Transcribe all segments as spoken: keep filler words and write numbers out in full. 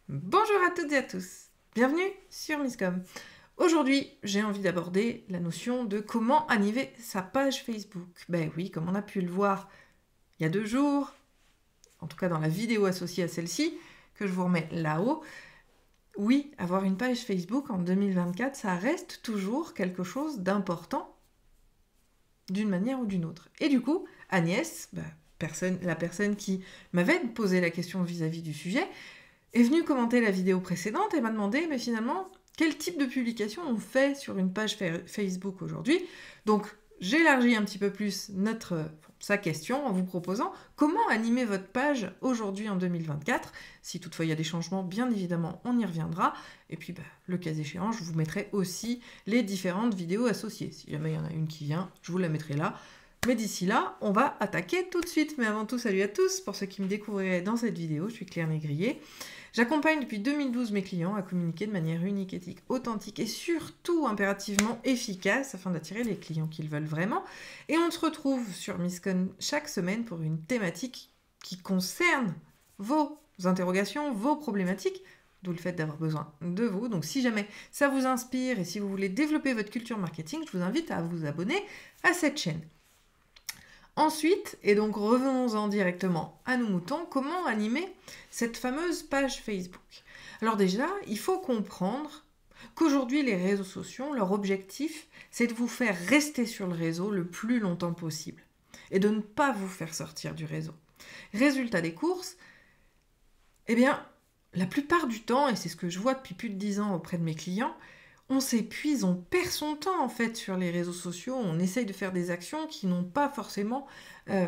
Bonjour à toutes et à tous, bienvenue sur Miscom. Aujourd'hui, j'ai envie d'aborder la notion de comment animer sa page Facebook. Ben oui, comme on a pu le voir il y a deux jours, en tout cas dans la vidéo associée à celle-ci, que je vous remets là-haut, oui, avoir une page Facebook en deux mille vingt-quatre, ça reste toujours quelque chose d'important d'une manière ou d'une autre. Et du coup, Agnès, ben, personne, la personne qui m'avait posé la question vis-à-vis du sujet, est venue commenter la vidéo précédente et m'a demandé, mais finalement, quel type de publication on fait sur une page Facebook aujourd'hui. Donc, j'élargis un petit peu plus notre, sa question en vous proposant comment animer votre page aujourd'hui en deux mille vingt-quatre. Si toutefois il y a des changements, bien évidemment, on y reviendra. Et puis, bah, le cas échéant, je vous mettrai aussi les différentes vidéos associées. Si jamais il y en a une qui vient, je vous la mettrai là. Mais d'ici là, on va attaquer tout de suite. Mais avant tout, salut à tous. Pour ceux qui me découvriraient dans cette vidéo, je suis Claire Négrier. J'accompagne depuis deux mille douze mes clients à communiquer de manière unique, éthique, authentique et surtout impérativement efficace afin d'attirer les clients qu'ils veulent vraiment. Et on se retrouve sur Miscon chaque semaine pour une thématique qui concerne vos interrogations, vos problématiques, d'où le fait d'avoir besoin de vous. Donc si jamais ça vous inspire et si vous voulez développer votre culture marketing, je vous invite à vous abonner à cette chaîne. Ensuite, et donc revenons-en directement à nos moutons, comment animer cette fameuse page Facebook? Alors déjà, il faut comprendre qu'aujourd'hui, les réseaux sociaux, leur objectif, c'est de vous faire rester sur le réseau le plus longtemps possible et de ne pas vous faire sortir du réseau. Résultat des courses, eh bien, la plupart du temps, et c'est ce que je vois depuis plus de dix ans auprès de mes clients, on s'épuise, on perd son temps en fait sur les réseaux sociaux, on essaye de faire des actions qui n'ont pas forcément euh,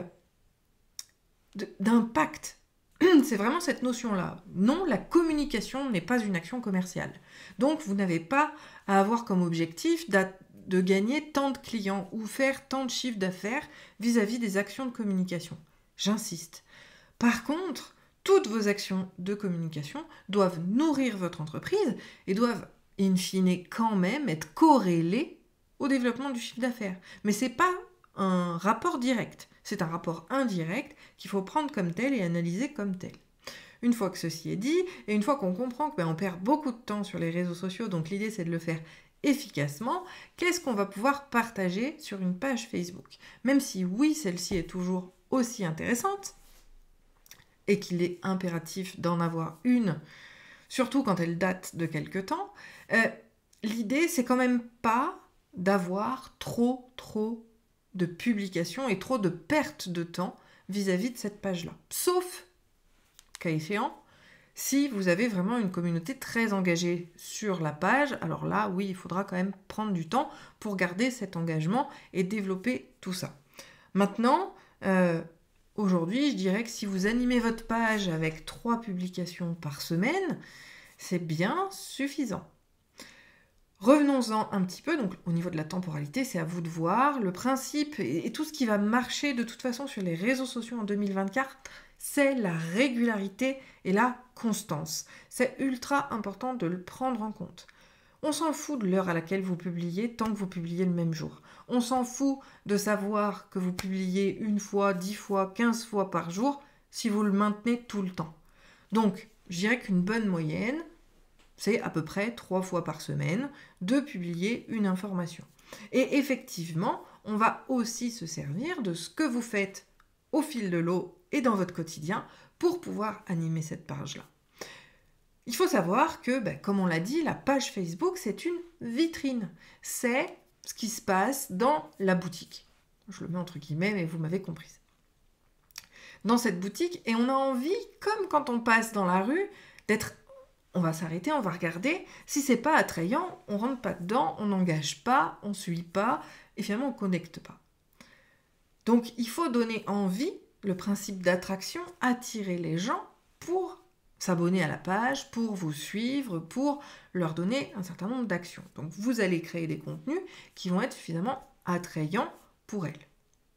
d'impact. C'est vraiment cette notion-là. Non, la communication n'est pas une action commerciale. Donc vous n'avez pas à avoir comme objectif de gagner tant de clients ou faire tant de chiffres d'affaires vis-à-vis des actions de communication. J'insiste. Par contre, toutes vos actions de communication doivent nourrir votre entreprise et doivent in fine quand même être corrélé au développement du chiffre d'affaires. Mais ce n'est pas un rapport direct, c'est un rapport indirect qu'il faut prendre comme tel et analyser comme tel. Une fois que ceci est dit, et une fois qu'on comprend qu'on ben, perd beaucoup de temps sur les réseaux sociaux, donc l'idée c'est de le faire efficacement, qu'est-ce qu'on va pouvoir partager sur une page Facebook? Même si oui, celle-ci est toujours aussi intéressante, et qu'il est impératif d'en avoir une, surtout quand elle date de quelque temps, euh, l'idée, c'est quand même pas d'avoir trop, trop de publications et trop de pertes de temps vis-à-vis de cette page-là. Sauf, cas échéant, si vous avez vraiment une communauté très engagée sur la page, alors là, oui, il faudra quand même prendre du temps pour garder cet engagement et développer tout ça. Maintenant, euh, aujourd'hui, je dirais que si vous animez votre page avec trois publications par semaine, c'est bien suffisant. Revenons-en un petit peu, donc au niveau de la temporalité, c'est à vous de voir. Le principe et tout ce qui va marcher de toute façon sur les réseaux sociaux en deux mille vingt-quatre, c'est la régularité et la constance. C'est ultra important de le prendre en compte. On s'en fout de l'heure à laquelle vous publiez tant que vous publiez le même jour. On s'en fout de savoir que vous publiez une fois, dix fois, quinze fois par jour si vous le maintenez tout le temps. Donc, je dirais qu'une bonne moyenne, c'est à peu près trois fois par semaine de publier une information. Et effectivement, on va aussi se servir de ce que vous faites au fil de l'eau et dans votre quotidien pour pouvoir animer cette page-là. Il faut savoir que, ben, comme on l'a dit, la page Facebook, c'est une vitrine. C'est ce qui se passe dans la boutique. Je le mets entre guillemets, mais vous m'avez comprise. Dans cette boutique, et on a envie, comme quand on passe dans la rue, d'être... On va s'arrêter, on va regarder. Si c'est pas attrayant, on rentre pas dedans, on n'engage pas, on suit pas, et finalement on connecte pas. Donc il faut donner envie, le principe d'attraction, attirer les gens pour s'abonner à la page, pour vous suivre, pour leur donner un certain nombre d'actions. Donc vous allez créer des contenus qui vont être suffisamment attrayants pour elle.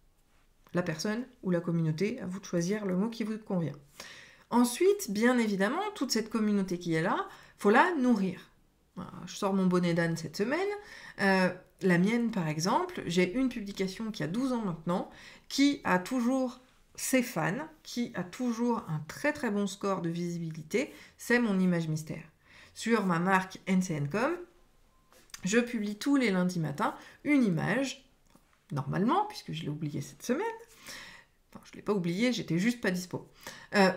La personne ou la communauté, à vous de choisir le mot qui vous convient. Ensuite, bien évidemment, toute cette communauté qui est là, il faut la nourrir. Voilà, je sors mon bonnet d'âne cette semaine. Euh, la mienne, par exemple, j'ai une publication qui a douze ans maintenant, qui a toujours ses fans, qui a toujours un très très bon score de visibilité, c'est mon image mystère. Sur ma marque N C N Com, je publie tous les lundis matins une image, normalement, puisque je l'ai oublié cette semaine. Enfin, je ne l'ai pas oublié, j'étais juste pas dispo. Euh,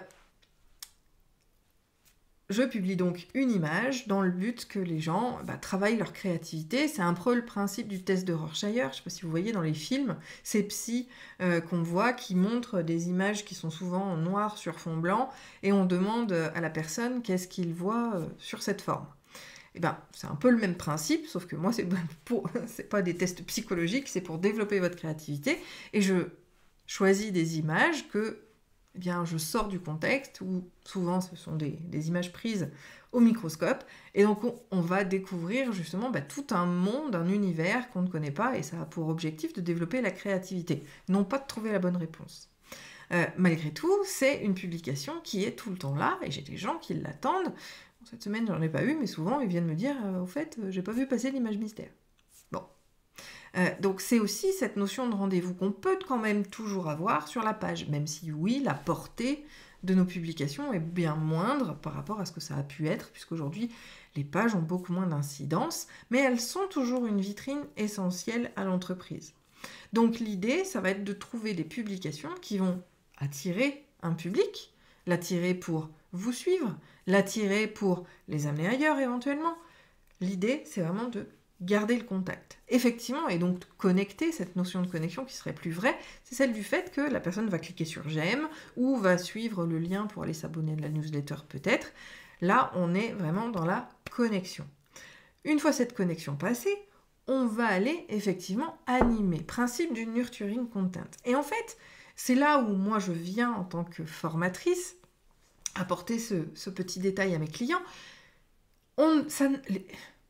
je publie donc une image dans le but que les gens bah, travaillent leur créativité. C'est un peu le principe du test de Rorschach. Je ne sais pas si vous voyez dans les films, ces psys euh, qu'on voit qui montrent des images qui sont souvent en noir sur fond blanc et on demande à la personne qu'est-ce qu'il voit euh, sur cette forme. Eh ben, c'est un peu le même principe, sauf que moi, c'est c'est pas des tests psychologiques, c'est pour développer votre créativité. Et je choisis des images que eh bien, je sors du contexte, où souvent ce sont des, des images prises au microscope. Et donc, on, on va découvrir justement bah, tout un monde, un univers qu'on ne connaît pas, et ça a pour objectif de développer la créativité, non pas de trouver la bonne réponse. Euh, malgré tout, c'est une publication qui est tout le temps là, et j'ai des gens qui l'attendent. Cette semaine, j'en ai pas eu, mais souvent, ils viennent me dire euh, « Au fait, euh, j'ai pas vu passer l'image mystère. » Bon. Euh, donc, c'est aussi cette notion de rendez-vous qu'on peut quand même toujours avoir sur la page, même si, oui, la portée de nos publications est bien moindre par rapport à ce que ça a pu être, puisqu'aujourd'hui, les pages ont beaucoup moins d'incidence, mais elles sont toujours une vitrine essentielle à l'entreprise. Donc, l'idée, ça va être de trouver des publications qui vont attirer un public, l'attirer pour vous suivre, l'attirer pour les amener ailleurs éventuellement. L'idée, c'est vraiment de garder le contact. Effectivement, et donc connecter, cette notion de connexion qui serait plus vraie, c'est celle du fait que la personne va cliquer sur j'aime ou va suivre le lien pour aller s'abonner à la newsletter peut-être. Là, on est vraiment dans la connexion. Une fois cette connexion passée, on va aller effectivement animer. Principe du nurturing content. Et en fait, c'est là où moi je viens en tant que formatrice apporter ce, ce petit détail à mes clients. On, ça, les...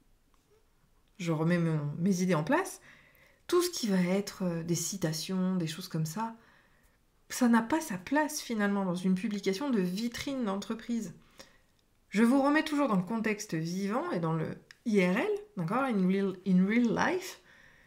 Je remets mon, mes idées en place. Tout ce qui va être euh, des citations, des choses comme ça, ça n'a pas sa place finalement dans une publication de vitrine d'entreprise. Je vous remets toujours dans le contexte vivant et dans le I R L, d'accord, in real, in real life.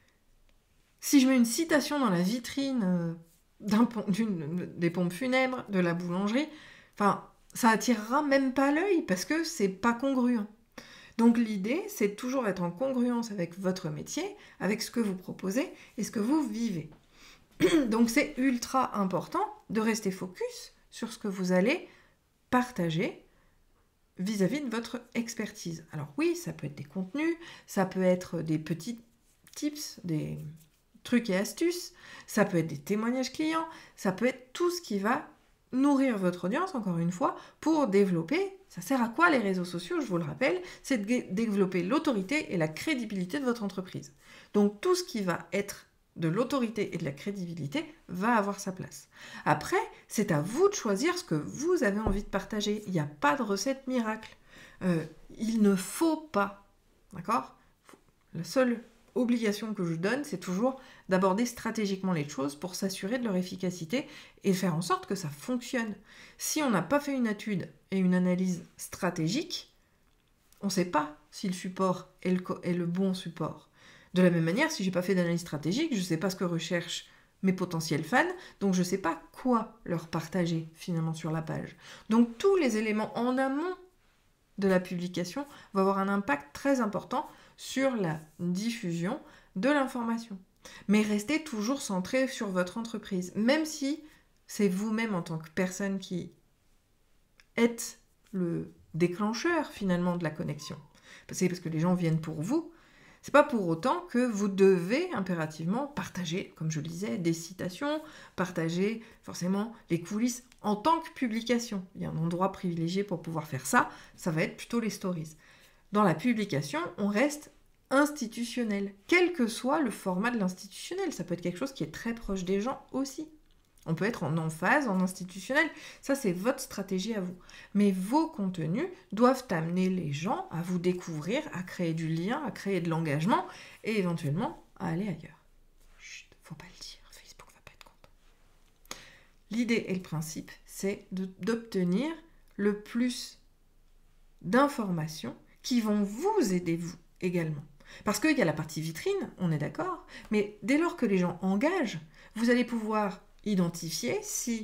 Si je mets une citation dans la vitrine euh, d'un, d'une, des pompes funèbres, de la boulangerie, enfin, ça attirera même pas l'œil parce que c'est pas congruent. Donc l'idée, c'est toujours être en congruence avec votre métier, avec ce que vous proposez et ce que vous vivez. Donc c'est ultra important de rester focus sur ce que vous allez partager vis-à-vis de votre expertise. Alors oui, ça peut être des contenus, ça peut être des petits tips, des trucs et astuces, ça peut être des témoignages clients, ça peut être tout ce qui va nourrir votre audience, encore une fois, pour développer. Ça sert à quoi les réseaux sociaux, je vous le rappelle? C'est de développer l'autorité et la crédibilité de votre entreprise. Donc tout ce qui va être de l'autorité et de la crédibilité va avoir sa place. Après, c'est à vous de choisir ce que vous avez envie de partager. Il n'y a pas de recette miracle. Euh, il ne faut pas, d'accord? La seule obligation que je donne, c'est toujours d'aborder stratégiquement les choses pour s'assurer de leur efficacité et faire en sorte que ça fonctionne. Si on n'a pas fait une étude et une analyse stratégique, on ne sait pas si le support est le, est le bon support. De la même manière, si je n'ai pas fait d'analyse stratégique, je ne sais pas ce que recherchent mes potentiels fans, donc je ne sais pas quoi leur partager finalement sur la page. Donc tous les éléments en amont de la publication vont avoir un impact très important sur la diffusion de l'information. Mais restez toujours centré sur votre entreprise, même si c'est vous-même en tant que personne qui êtes le déclencheur finalement de la connexion. C'est parce que les gens viennent pour vous. C'est pas pour autant que vous devez impérativement partager, comme je le disais, des citations, partager forcément les coulisses en tant que publication. Il y a un endroit privilégié pour pouvoir faire ça, ça va être plutôt les stories. Dans la publication, on reste institutionnel, quel que soit le format de l'institutionnel. Ça peut être quelque chose qui est très proche des gens aussi. On peut être en emphase, en institutionnel. Ça, c'est votre stratégie à vous. Mais vos contenus doivent amener les gens à vous découvrir, à créer du lien, à créer de l'engagement et éventuellement à aller ailleurs. Chut, faut pas le dire. Facebook va pas être content. L'idée et le principe, c'est de, d'obtenir le plus d'informations qui vont vous aider, vous, également. Parce qu'il y a la partie vitrine, on est d'accord, mais dès lors que les gens engagent, vous allez pouvoir identifier si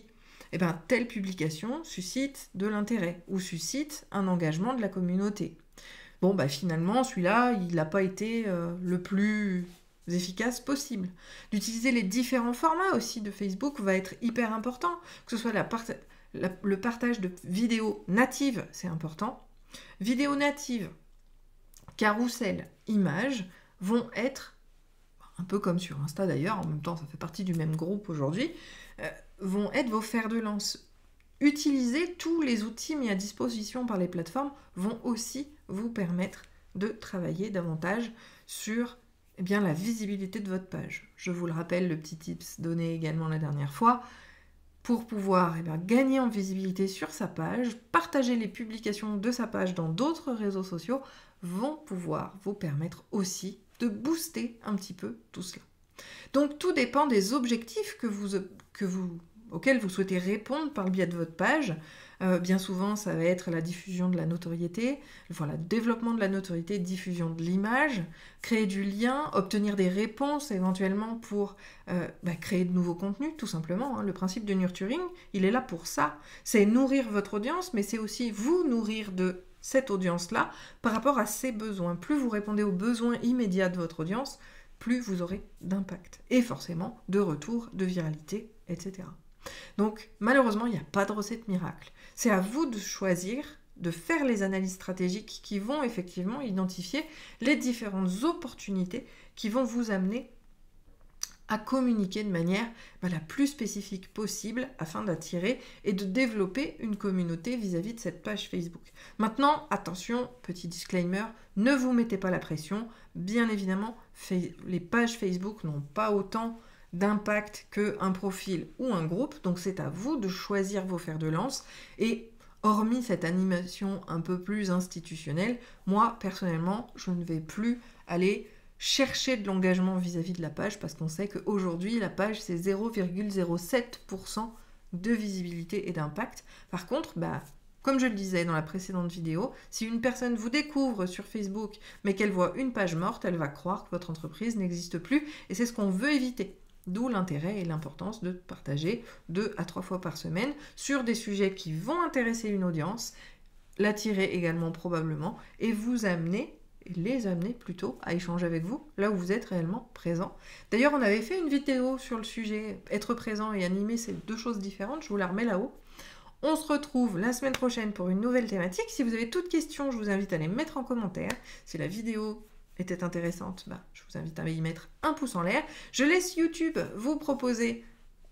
eh ben, telle publication suscite de l'intérêt ou suscite un engagement de la communauté. Bon, bah finalement, celui-là, il n'a pas été euh, le plus efficace possible. D'utiliser les différents formats aussi de Facebook va être hyper important, que ce soit la part la, le partage de vidéos natives, c'est important. Vidéos natives, carrousel, images vont être, un peu comme sur Insta d'ailleurs, en même temps ça fait partie du même groupe aujourd'hui, euh, vont être vos fers de lance. Utiliser tous les outils mis à disposition par les plateformes vont aussi vous permettre de travailler davantage sur eh bien, la visibilité de votre page. Je vous le rappelle, le petit tips donné également la dernière fois, pour pouvoir eh bien, gagner en visibilité sur sa page, partager les publications de sa page dans d'autres réseaux sociaux, vont pouvoir vous permettre aussi de booster un petit peu tout cela. Donc tout dépend des objectifs que vous, que vous, auxquels vous souhaitez répondre par le biais de votre page. Euh, bien souvent, ça va être la diffusion de la notoriété, voilà, le développement de la notoriété, diffusion de l'image, créer du lien, obtenir des réponses éventuellement pour euh, bah, créer de nouveaux contenus, tout simplement. Hein. Le principe de nurturing, il est là pour ça. C'est nourrir votre audience, mais c'est aussi vous nourrir de cette audience-là par rapport à ses besoins. Plus vous répondez aux besoins immédiats de votre audience, plus vous aurez d'impact. Et forcément, de retour, de viralité, et cetera. Donc, malheureusement, il n'y a pas de recette miracle. C'est à vous de choisir, de faire les analyses stratégiques qui vont effectivement identifier les différentes opportunités qui vont vous amener à communiquer de manière bah, la plus spécifique possible afin d'attirer et de développer une communauté vis-à-vis de cette page Facebook. Maintenant, attention, petit disclaimer, ne vous mettez pas la pression. Bien évidemment, les pages Facebook n'ont pas autant d'impact qu'un profil ou un groupe, donc c'est à vous de choisir vos fers de lance. Et hormis cette animation un peu plus institutionnelle, moi personnellement je ne vais plus aller chercher de l'engagement vis-à-vis de la page, parce qu'on sait qu'aujourd'hui la page c'est zéro virgule zéro sept pour cent de visibilité et d'impact. Par contre, bah, comme je le disais dans la précédente vidéo, si une personne vous découvre sur Facebook mais qu'elle voit une page morte, elle va croire que votre entreprise n'existe plus, et c'est ce qu'on veut éviter. D'où l'intérêt et l'importance de partager deux à trois fois par semaine sur des sujets qui vont intéresser une audience, l'attirer également probablement, et vous amener, les amener plutôt à échanger avec vous, là où vous êtes réellement présent. D'ailleurs, on avait fait une vidéo sur le sujet être présent et animer, c'est deux choses différentes, je vous la remets là-haut. On se retrouve la semaine prochaine pour une nouvelle thématique. Si vous avez toutes questions, je vous invite à les mettre en commentaire. Si la vidéo était intéressante, bah, je vous invite à y mettre un pouce en l'air. Je laisse YouTube vous proposer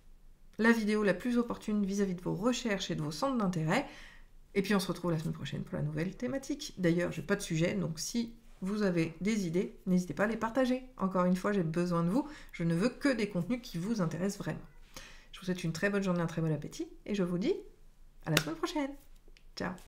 la vidéo la plus opportune vis-à-vis de vos recherches et de vos centres d'intérêt. Et puis on se retrouve la semaine prochaine pour la nouvelle thématique. D'ailleurs, je n'ai pas de sujet, donc si vous avez des idées, n'hésitez pas à les partager. Encore une fois, j'ai besoin de vous. Je ne veux que des contenus qui vous intéressent vraiment. Je vous souhaite une très bonne journée, un très bon appétit, et je vous dis à la semaine prochaine. Ciao.